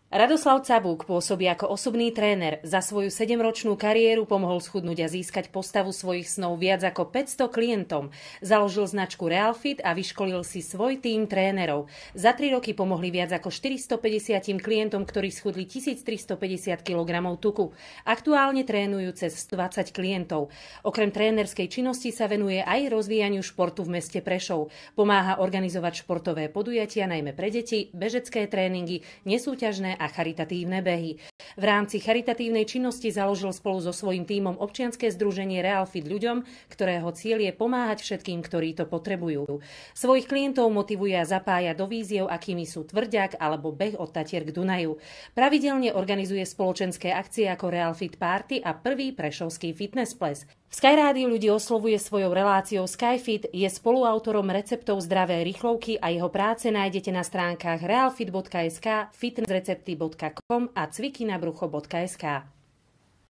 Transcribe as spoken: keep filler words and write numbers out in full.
Radoslav Cabúk pôsobí ako osobný tréner. Za svoju sedemročnú kariéru pomohol schudnúť a získať postavu svojich snov viac ako päťsto klientom. Založil značku Realfit a vyškolil si svoj tím trénerov. Za tri roky pomohli viac ako štyristopäťdesiat klientom, ktorí schudli tisíctristopäťdesiat kilogramov tuku. Aktuálne trénujú cez stodvadsať klientov. Okrem trénerskej činnosti sa venuje aj rozvíjaniu športu v meste Prešov. Pomáha organizovať športové podujatia najmä pre deti, bežecké tréningy, nesúťažné a charitatívne behy. V rámci charitatívnej činnosti založil spolu so svojím tímom občianske združenie Realfit ľuďom, ktorého cieľ je pomáhať všetkým, ktorí to potrebujú. Svojich klientov motivuje a zapája do víziev, akými sú tvrďak alebo beh od Tatier k Dunaju. Pravidelne organizuje spoločenské akcie ako Realfit Party a prvý prešovský fitness ples. V Sky Rádiu ľudí oslovuje svojou reláciou Skyfit, je spoluautorom receptov zdravej rýchlovky a jeho práce nájdete na stránkach realfit bodka es ká, fitnessrecepty bodka com a cviky na brucho bodka es ká.